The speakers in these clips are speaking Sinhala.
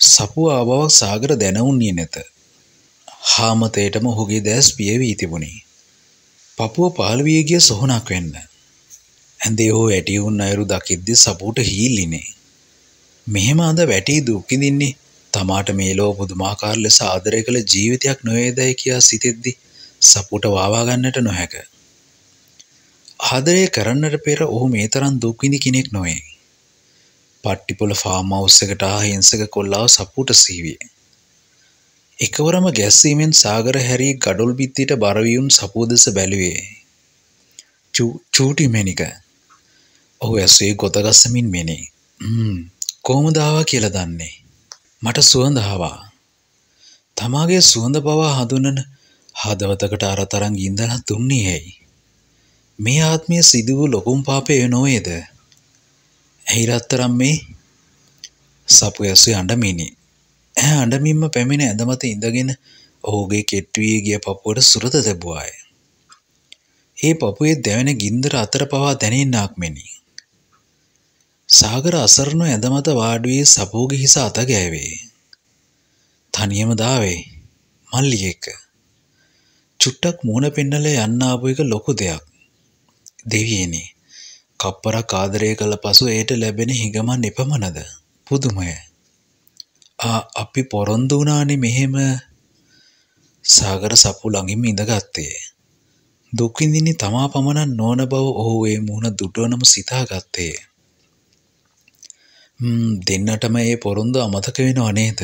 සපුව ආබවක් සාගර දැනුන්නේ නැත. හාමතේටම ඔහුගේ දැස් පිය වී තිබුණි. පපුව පාළු වී ගිය සොහනක් වෙන්න. ඇඳේ හෝ වැටි වුන් අයුරු දකිද්දී සපුවට හීල්ලිනේ. මෙහෙම අද වැටි දුක් විඳින්නේ තමාට මේ ලෝ පුදුමාකාර ලෙස ආදරය කළ ජීවිතයක් නොවේදයි කියා සිතෙද්දී සපුවට වාවා ගන්නට නොහැක. ආදරය කරන්නට පෙර ඔහු මේ තරම් දුක් විඳි කෙනෙක් නොවේ. පට්ටිපොළ ෆාම් හවුස් එකට හිංසක කොල්ලාව සපුවට සීවිය. එකවරම ගැස්සීමෙන් සාගර හැරී ගඩොල් බිත්තියට බර වී උන් සපුව දෙස බැලුවේ. චූටි මැනික. ඔහු ඇස්සේ ගොත ගස්සමින් මෙනේ. කොහොමද ආවා කියලා දන්නේ? මට සුවඳ ආවා. තමාගේ සුවඳ පවා හඳුනන හදවතකට අර තරම් ගින්දරක් දුන්නේ ඇයි? මේ ආත්මයේ සිදු වූ ලොකුම පාපය නොවේද? ඇයි රත්තරන් මේ? සපු ඇස්සේ අඬමිනි. ඇහැ අඬමින්ම පැමිණ ඇඳ මත ඉඳගෙන ඔහුගේ කෙට්ටු වී ගිය පපුවට සුරත තැබුවාය. ඒ පපුවේ දැවෙන ගින්දර අතර පවා දැනෙන්නාක් මෙනි. සාගර අසරණ ඇඳ මත වාඩි වී සපුවගේ හිස අත ගෑවේ. තනියම දාවේ මල්ලියෙක්. චුට්ටක් මූණ පෙන්නලා යන්න ආපු එක ලොකු දෙයක්. දෙවියනි, කප්පරක් ආදරය කළ පසු ඒට ලැබෙන හිඟමන් එපමණද? පුදුමය. අපි පොරොන්දු වුණානේ මෙහෙම. සාගර සපු ළඟින්ම ඉඳගත්තේ. දුක් විඳින්නේ තමා පමණක් නොවන බව ඔහු ඒ මුහුණ දුටුවනම සිතාගත්තේ. දෙන්නටම ඒ පොරොන්දු අමතක වෙනව නේද?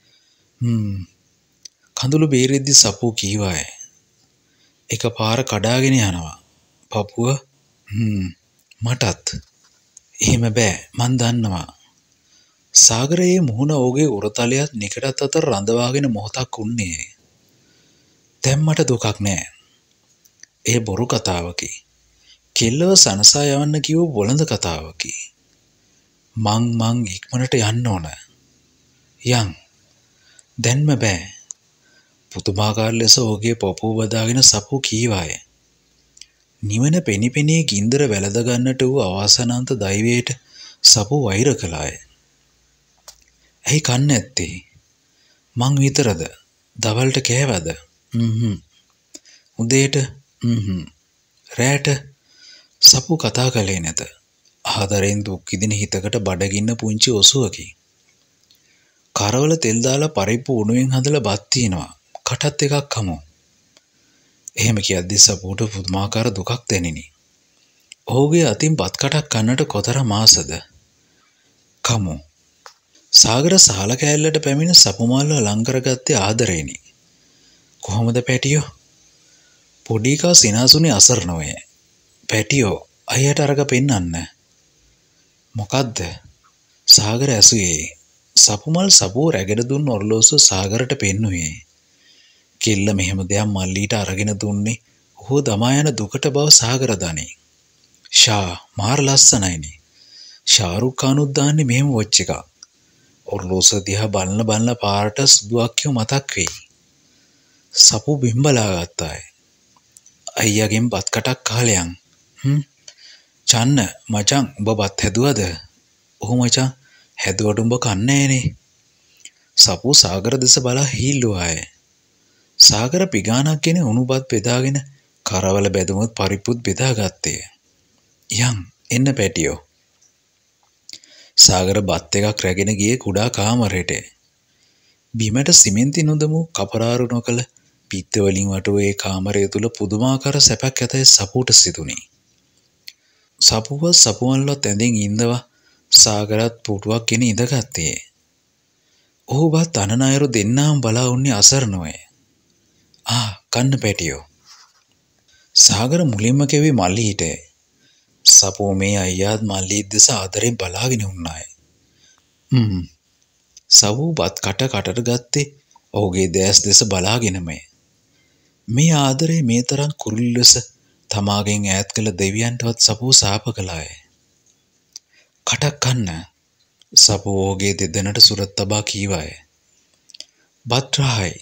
කඳුළු බේරෙද්දි සපු කීවාය. එක පාර කඩාගෙන යනවා. පපුව මටත්. එහෙම බෑ, මන් දන්නවා. සාගරයේ මුහුණ ඔහුගේ උරතලයත් නිකටත් අතර රඳවාගෙන මොහොතක් උන්නේ. දැන් මට දුකක් නෑ. ඒ බොරු කතාවකි. කෙල්ලව සනසා යවන්න කිව්ව බොළඳ කතාවකි. මං ඉක්මනට යන්න ඕන. යන්. දැන්ම බෑ. පුදුමාකාර ලෙස ඔහුගේ පපුව බදාගෙන සපු කීවාය. නිවන පෙනිපෙනී ගින්දර වැළඳ ගන්නට වූ අවාසනාන්ත දෛවයට සපු වෛර කළාය. ඇයි කන්නේ නැත්තේ? මං විතරද? දවල්ට කෑවද? උදේට රැට සපු කතා කළේ නැත. ආදරෙන් දුක් විඳින හිතකට බඩගින්න පුංචි ඔසුවකි. කරවල තෙල් දාලා පරිප්පු උණුවෙන් හදලා බත් තියනවා. කටත් එකක් කමු. එහෙම කියද්දි සපුට පුදුමාකාර දුකක් දැනිනි. ඔහුගේ අතින් බත් කටක් කන්නට කොතරම් ආසද? කමු. සාගර සහල කෑල්ලට පැමිණ සපු මාල්ව ලං කරගත්තේ ආදරේනි. කොහොමද පැටියෝ? පොඩි එකා සිනාසුනේ අසරණෝය. පැටියෝ අයියට අරග පෙන්නන්න. මොකද්ද? සාගර ඇසුවේ. සපුමල් සපුව රැගෙන දුන්න ඔරලෝසුව සාගරට පෙන්නුවේ. කෙල්ල මෙහෙම දෙයක් මල්ලීට අරගෙන දුන්නේ ඔහු දමා යන දුකට බව සාගර දනී. මාර ලස්සනයිනේ. ෂාරුක් ખાනුත් දාන්නේ මෙහෙම වොච් එකක්. ඔරලෝසුව දිහා බලන පාරට සුදු අක්කියෝ මතක් වෙයි. සපු බිම්බලා ගත්තාය. අයියාගෙන් බත් කටක් කාලයන්. චන්න මචං, උඹ බත් හැදුවද? ඔහු මචං හැදුවට උඹ කන්නේ නෑනේ. සපු සාගර දෙස බලා හීල්ලුවාය. සාගර පිගානක් ගෙන උණු බත් බෙදාගෙන කරවල බැදුමුත් පරිප්පුත් බෙදාගත්තේ. යන් එන්න පැටියෝ. සාගර බත් එකක් රැගෙන ගියේ කුඩා කාමරයට. බිමට සිමෙන්ති නොදමු කපරාරු නොකළ පිත්ත වලින් වටු ඒ කාමරය තුල පුදුමාකාර සැපක් ඇතැයි සපුට සිතුනි. සපුව සපුවන්ලොත් ඇඳෙන් ඉඳවා සාගරත් පුටුවක් ගෙන ඉඳගත්තේ. ඔහු බත් අනන අයුරු දෙන්නාම බලා උන්නේ අසරණවය. කන්න පැටියෝ. සාගර මුලින්ම කෙවි මල්ලිහිට. සපුව මේ අයියාත් මල්ලිත් දෙස ආදරෙන් බලාගෙන උන්නාය. සපුව බත් කටට ගත්තේ ඔහුගේ දැස් දෙස බලාගෙනමය. මේ ආදරේ මේ තරම් කුරුළු ලෙස තමාගෙන් ඈත් කළ දෙවියන්ටවත් සපුව සාප කළාය. කටක් කන්න. සපුව ඔහුගේ දෙදෙනට සුරත් තබා කීවාය. බත් රහයි.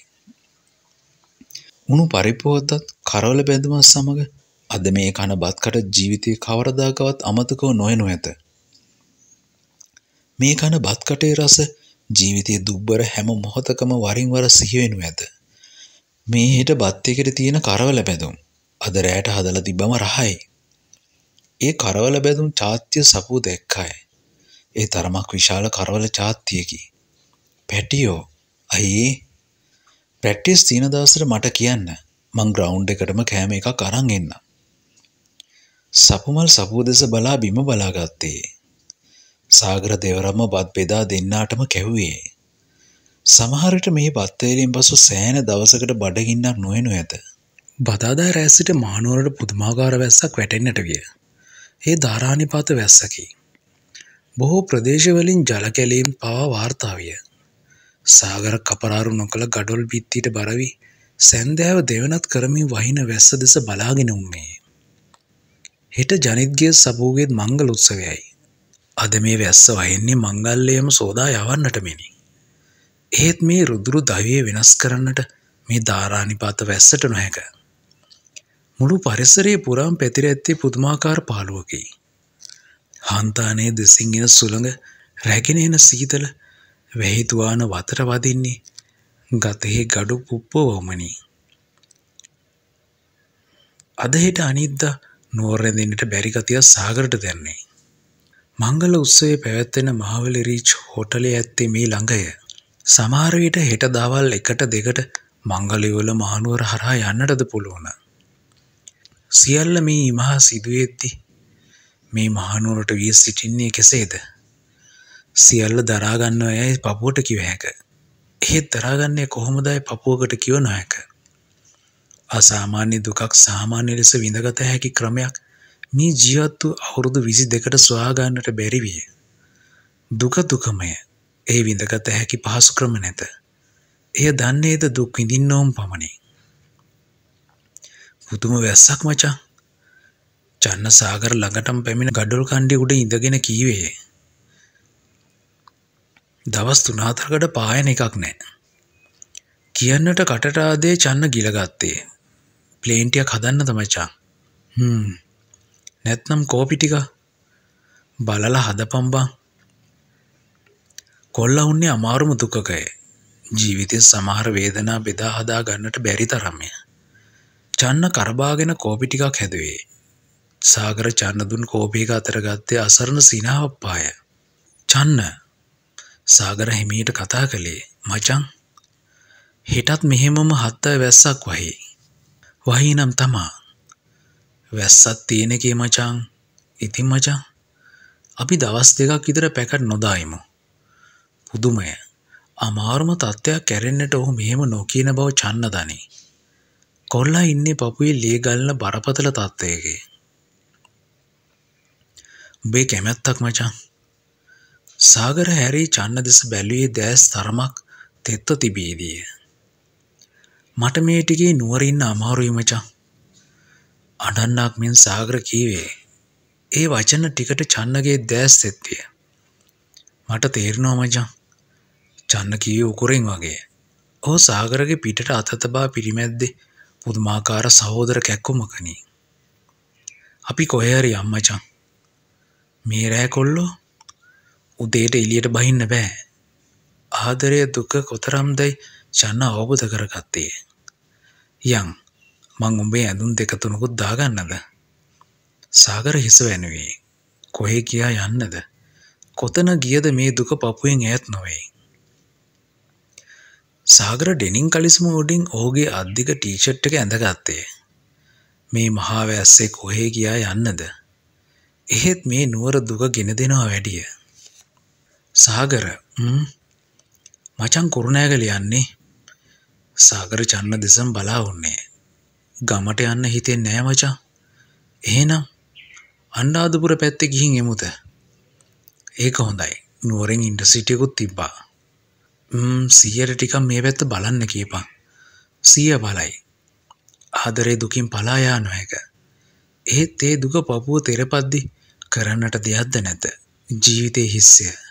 උණු පරිප්පුවත්ත් කරවල බැඳුමත් සමග අද මේ කන බත් කට ජීවිතේ කවරදාකවත් අමතකව නොයනු ඇත. මේ කන බත් කටේ රස ජීවිතයේ දුබ්බර හැම මොහොතකම වරින් වර සිහි වෙනු ඇත. මේ හෙට බත් එකේ තියෙන කරවල බැඳුම් අද රැට හදලා තිබ්බම රහයි. ඒ කරවල බැඳුම් චාත්‍ය සපුව දැක්කයි. ඒ තරමක් විශාල කරවල චාත්‍යයකි. පැටියෝ අයියේ ප්‍රැක්ටිස් තියෙන දවසට මට කියන්න. මං ග්‍රවුන්ඩ් එකටම කෑම එකක් අරන් එන්න. සපුමල් සපුව දෙස බලා බිම බලාගත්තේ. සාගර දෙවරම බත් බෙදා දෙන්නාටම කැව්වේ. සමහර විට මේ බත් වේලෙන් පසු සෑහෙන දවසකට බඩගින්නක් නොයනු ඇත. බදාදා රැස් සිට මහනුවරට පුදුමාකාර වැස්සක් වැටෙන්නට විය. ඒ ධාරානිපාත වැස්සකි. බොහෝ ප්‍රදේශවලින් ජල කැලීම් පවා වාර්තා විය. සාගර කපරාරු නොකළ ගඩොල් බිත්තියට බර වී සැන්දෑව දෙවනත් කරමින් වහින වැස්ස දෙස බලාගෙන උන්නේ. හෙට ජනිත්ගේ සපුවගේත් මංගල උත්සවයයි. අද මේ වැස්ස වහින්නේ මංගල්‍යයම සෝදා යවන්නට මෙනි. ඒත් මේ රුදුරු දවිය වෙනස් කරන්නට මේ ධාරානිපාත වැස්සට නොහැක. මුළු පරිසරයේ පුරාම පැතිර ඇත්තේ පුදුමාකාර පාළුවකි. හන්තානයේ දෙසින් එන සුළඟ රැගෙන එන සීතල වැහිතුවාන වතර වදින්නේ ගතෙහි ගඩු පුප්පවමනි. අද හෙට අනිද්දා නුවර රැඳෙන්නට බැරි ගතිය සාගරට දැන්නේ. මංගල උත්සවයේ පැවැත්වෙන මහවැලි රීච් හෝටලේ ඇත්තේ මේ ළඟය. සමහර විට හෙට දවල් 1-2ට මංගලයවල මහනුවර හරහා යන්නටද පුළුවන්. සියල්ල මේ මහා සිදුවේද්දී මේ මහනුවරට වී සිටින්නේ කෙසේද? සියල්ල දරා ගන්නව යයි පපුවට කිව හැක. එහෙත් දරාගන්නේ කොහොමදයි පපුවකට කිව නොහැක. අසාමාන්‍ය දුකක් සාමාන්‍ය ලෙස විඳගත හැකි ක්‍රමයක් මේ ජීවත් වූ අවුරුදු 22කට සොයා ගන්නට බැරි විය. දුක දුකමය. ඒ විඳගත හැකි පහසු ක්‍රම නැත. එය දන්නේද දුක් විඳින්නෝම් පමණි. පුදුම වැස්සක් මචං. චන්න සාගර ළඟටම පැමිණ ගඩොල් කණ්ඩිය උඩ ඉඳගෙන කීවේ. දවස් 3-4කට පායන එකක් නෑ. කියන්නට කටට ආදේ චන්න ගිලගත්තේ. ප්ලේන් ටිකක් හදන්නද මචං? නැත්නම් කෝපි ටික බලලා හදපන් බං. කොල්ලා උන්නේ අමාරුම දුකකය. ජීවිතේ සමහර වේදනා බෙදා හදා ගන්නට බැරි තරම්ය. චන්න කරබාගෙන කෝපි ටිකක් හැදුවේ. සාගර චන්න දුන් කෝපි එක අතර ගත්තේ අසරණ සිනාවක් පාය. චන්න සාගර හිමීට කතා කළේ මචං හෙටත් මෙහෙමම හත්ත වැස්සක් වහි. වහි නම් තමා. වැස්සක් තියෙන එකේ මචං. ඉතින් මචං අපි දවස් 2ක් විතර පැකට් නොදායිමු. පුදුමය. අමාරුම තත්ත්වයක් කැරෙන්නට ඔහු මෙහෙම නොකියන බව චන්න දනි. කොල්ලා ඉන්නේ පපුවේ ලේ ගලන බරපතල තත්ත්වයක. උඹේ කැමැත්තක් මචං. සාගර හැරී චන්න දෙස බැලුවේ දැස් තරමක් තෙත්ව තිබීදී. මට මේ ටිකේ නුවර ඉන්න අමාරුයි මචං. අඬන්නක් මෙන් සාගර කීවේ. ඒ වචන ටිකට චන්නගේ දැස් තෙත්විය. මට තේරෙනවා මචං. චන්න කීවේ උකුරෙන් වගේ. ඔහු සාගරගේ පිටට අත තබා පිරිමැද්දේ පුදුමාකාර සහෝදර කැක්කුමකනි. අපි කොහේ හරි යම් මචං. මේ රෑ කොල්ලෝ උදේට එළියට බහින්න බෑ. ආදරය දුක කොතරම්දයි චන්න අවබෝධ කරගත්තේ. යන් මං උඹේ ඇඳුම් 2-3කුත් දාගන්නද? සාගර හිස වැනුවේ. කොහේ ගියා යන්නද? කොතන ගියද මේ දුක පපුවෙන් ඈත් නොවේ. සාගර ඩෙනින් කලිසම උඩින් ඔහුගේ අද්දික ටී-ෂර්ට් එක ඇඳගත්තේ. මේ මහා වැස්සේ කොහේ ගියා යන්නද? එහෙත් මේ නුවර දුක ගෙන දෙනවා වැඩිය. සාගර මචං කුරුණෑගල යන්නේ. සාගර චන්න දෙසම බලා උන්නේ. ගමට යන්න හිතෙන්නේ නෑ මචං. එහෙනම් අන්නාදුපුර පැත්තේ ගිහින් එමුද? ඒක හොඳයි. නුවරෙන් ඉන්ටර්සිටි එකකුත් තිබ්බා. සීයට ටිකක් මේ පැත්ත බලන්න කියපන්. සීය බලයි. ආදරේ දුකින් පලා යා නොහැක. ඒත් ඒ දුක පපුව තෙරපද්දි කරන්නට දෙයක්ද නැත. ජීවිතේ හිස්සය.